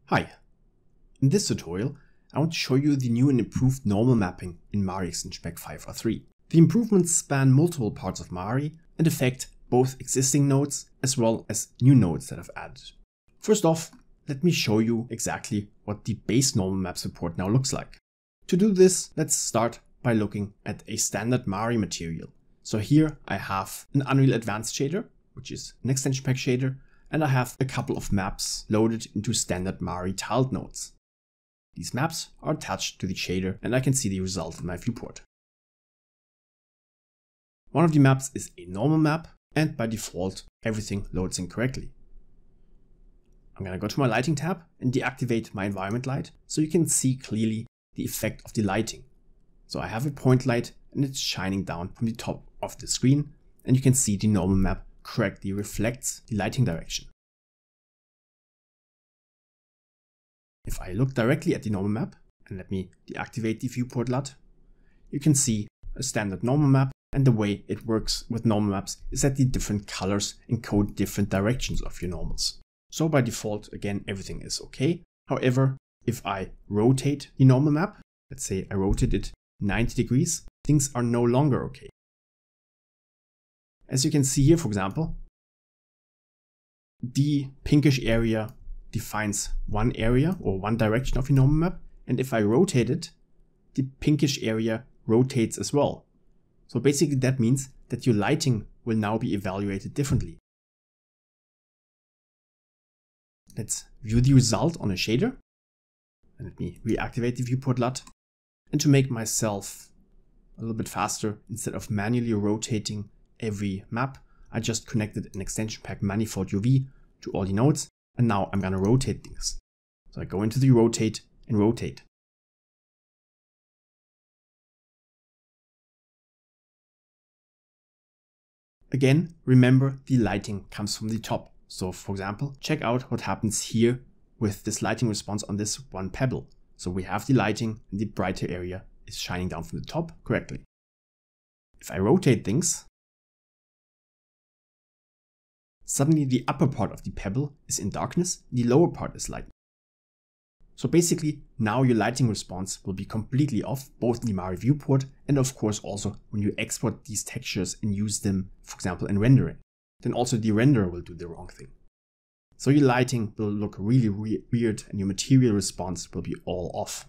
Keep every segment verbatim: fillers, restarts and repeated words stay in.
Hi, in this tutorial I want to show you the new and improved normal mapping in Mari Extension Pack five point three. The improvements span multiple parts of Mari and affect both existing nodes as well as new nodes that I've added. First off, let me show you exactly what the base normal map support now looks like. To do this, let's start by looking at a standard Mari material. So here I have an Unreal Advanced shader, which is an extension pack shader, and I have a couple of maps loaded into standard Mari tiled nodes. These maps are attached to the shader and I can see the result in my viewport. One of the maps is a normal map and by default everything loads in correctly. I'm gonna go to my lighting tab and deactivate my environment light so you can see clearly the effect of the lighting. So I have a point light and it's shining down from the top of the screen and you can see the normal map correctly reflects the lighting direction. If I look directly at the normal map, and let me deactivate the viewport L U T, you can see a standard normal map, and the way it works with normal maps is that the different colors encode different directions of your normals. So by default, again, everything is okay. However, if I rotate the normal map, let's say I rotate it ninety degrees, things are no longer okay. As you can see here, for example, the pinkish area defines one area or one direction of the normal map, and if I rotate it, the pinkish area rotates as well. So basically that means that your lighting will now be evaluated differently. Let's view the result on a shader. And let me reactivate the viewport L U T. And to make myself a little bit faster, instead of manually rotating every map, I just connected an extension pack manifold U V to all the nodes, and now I'm gonna rotate things. So I go into the rotate and rotate. Again, remember the lighting comes from the top. So for example, check out what happens here with this lighting response on this one pebble. So we have the lighting and the brighter area is shining down from the top correctly. If I rotate things, suddenly the upper part of the pebble is in darkness, the lower part is light. So basically now your lighting response will be completely off, both in the Mari viewport and of course also when you export these textures and use them, for example, in rendering. Then also the renderer will do the wrong thing. So your lighting will look really re weird and your material response will be all off.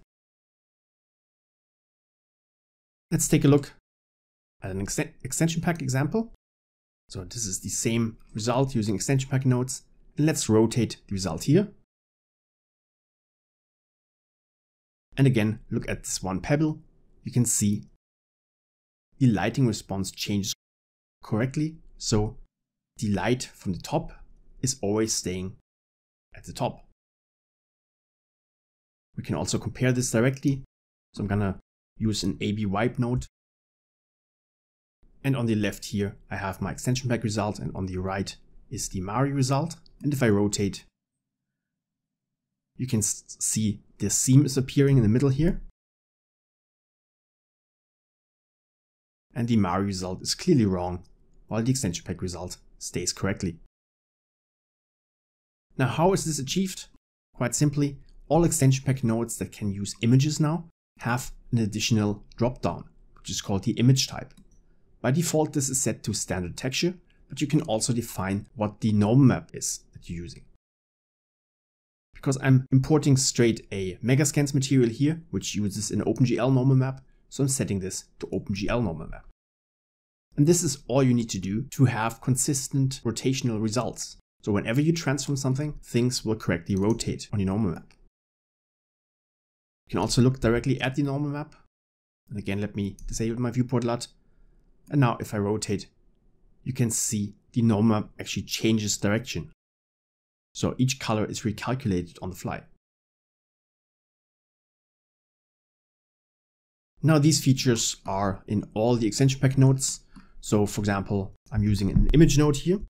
Let's take a look at an ex extension pack example. So this is the same result using extension pack nodes, and let's rotate the result here. And again, look at this one pebble. You can see the lighting response changes correctly. So the light from the top is always staying at the top. We can also compare this directly. So I'm gonna use an A B wipe node. And on the left here, I have my extension pack result, and on the right is the Mari result. And if I rotate, you can see the seam is appearing in the middle here. And the Mari result is clearly wrong, while the extension pack result stays correctly. Now, how is this achieved? Quite simply, all extension pack nodes that can use images now have an additional dropdown, which is called the image type. By default, this is set to standard texture, but you can also define what the normal map is that you're using. Because I'm importing straight a Megascans material here, which uses an OpenGL normal map, so I'm setting this to OpenGL normal map. And this is all you need to do to have consistent rotational results. So whenever you transform something, things will correctly rotate on your normal map. You can also look directly at the normal map. And again, let me disable my viewport L U T. And now if I rotate, you can see the normal map actually changes direction. So each color is recalculated on the fly. Now these features are in all the extension pack nodes. So for example, I'm using an image node here.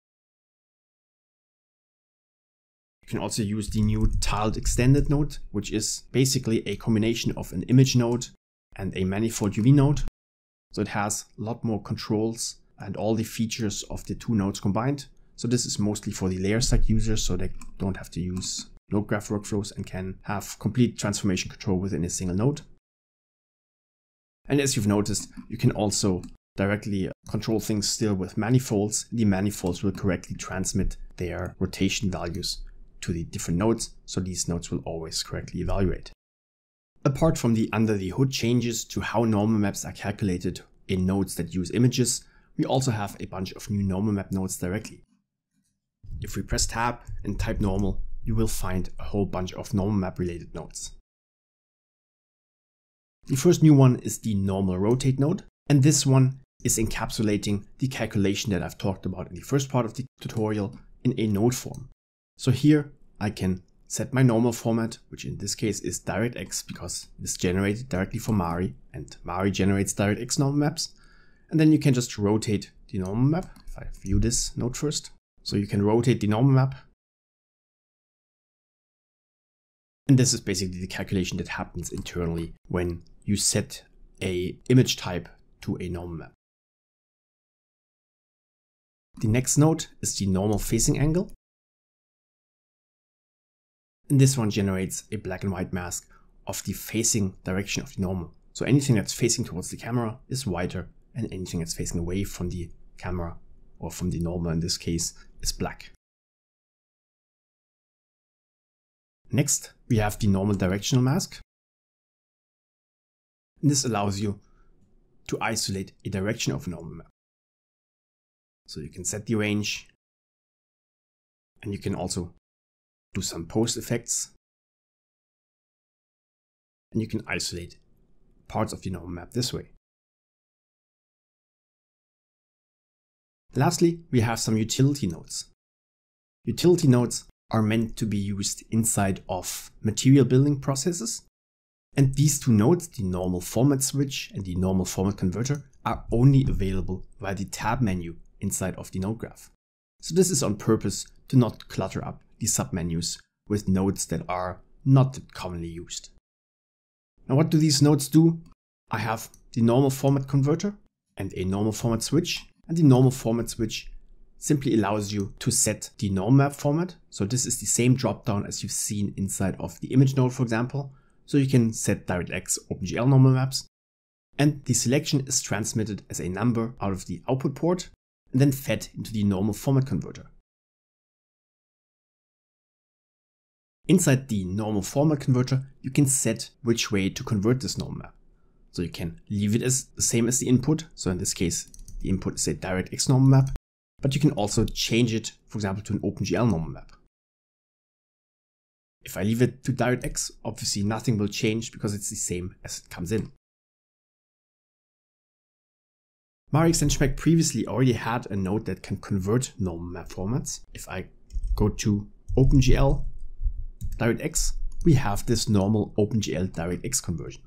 You can also use the new tiled extended node, which is basically a combination of an image node and a manifold U V node. So it has a lot more controls and all the features of the two nodes combined. So this is mostly for the layer stack users, so they don't have to use node graph workflows and can have complete transformation control within a single node. And as you've noticed, you can also directly control things still with manifolds. The manifolds will correctly transmit their rotation values to the different nodes, so these nodes will always correctly evaluate. Apart from the under the hood changes to how normal maps are calculated in nodes that use images, we also have a bunch of new normal map nodes directly. If we press tab and type normal, you will find a whole bunch of normal map related nodes. The first new one is the normal rotate node, and this one is encapsulating the calculation that I've talked about in the first part of the tutorial in a node form. So here I can set my normal format, which in this case is DirectX because it is generated directly for Mari, and Mari generates DirectX normal maps. And then you can just rotate the normal map. If I view this node first, so you can rotate the normal map. And this is basically the calculation that happens internally when you set a image type to a normal map. The next node is the normal facing angle. And this one generates a black and white mask of the facing direction of the normal. So anything that's facing towards the camera is whiter, and anything that's facing away from the camera, or from the normal in this case, is black. Next, we have the normal directional mask. And this allows you to isolate a direction of a normal map. So you can set the range, and you can also do some post effects, and you can isolate parts of the normal map this way. Lastly, we have some utility nodes. Utility nodes are meant to be used inside of material building processes, and these two nodes, the normal format switch and the normal format converter, are only available via the tab menu inside of the node graph. So this is on purpose to not clutter up the submenus with nodes that are not commonly used. Now, what do these nodes do? I have the normal format converter and a normal format switch, and the normal format switch simply allows you to set the normal map format. So this is the same dropdown as you've seen inside of the image node, for example. So you can set DirectX OpenGL normal maps, and the selection is transmitted as a number out of the output port and then fed into the normal format converter. Inside the normal format converter, you can set which way to convert this normal map. So you can leave it as the same as the input. So in this case, the input is a DirectX normal map, but you can also change it, for example, to an OpenGL normal map. If I leave it to DirectX, obviously nothing will change because it's the same as it comes in. Mari Extension Pack previously already had a node that can convert normal map formats. If I go to OpenGL DirectX, we have this normal OpenGL DirectX conversion.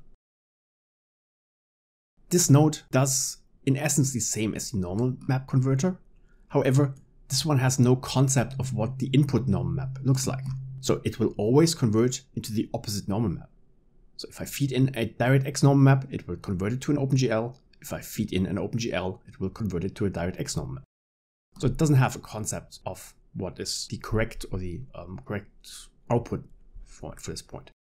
This node does in essence the same as the normal map converter. However, this one has no concept of what the input normal map looks like. So it will always convert into the opposite normal map. So if I feed in a DirectX normal map, it will convert it to an OpenGL. If I feed in an OpenGL, it will convert it to a DirectX normal map. So it doesn't have a concept of what is the correct or the um, correct output format for this point.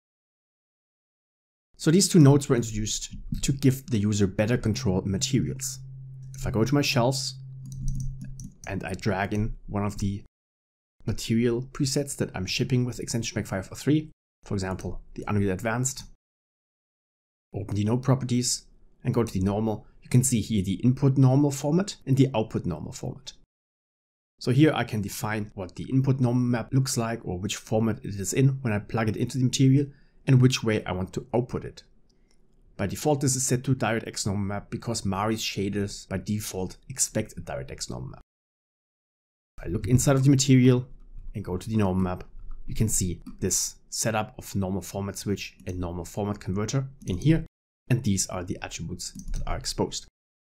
So these two nodes were introduced to give the user better control of materials. If I go to my shelves and I drag in one of the material presets that I'm shipping with Extension Pack five point oh three, for example, the Unreal Advanced, open the node properties and go to the normal, you can see here the input normal format and the output normal format. So here I can define what the input normal map looks like or which format it is in when I plug it into the material and which way I want to output it. By default, this is set to DirectX normal map because Mari's shaders by default expect a DirectX normal map. If I look inside of the material and go to the normal map, you can see this setup of normal format switch and normal format converter in here. And these are the attributes that are exposed.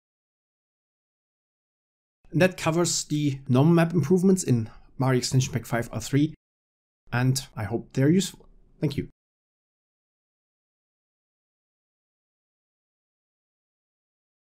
And that covers the normal map improvements in Mari Extension Pack five point oh three, and I hope they're useful. Thank you.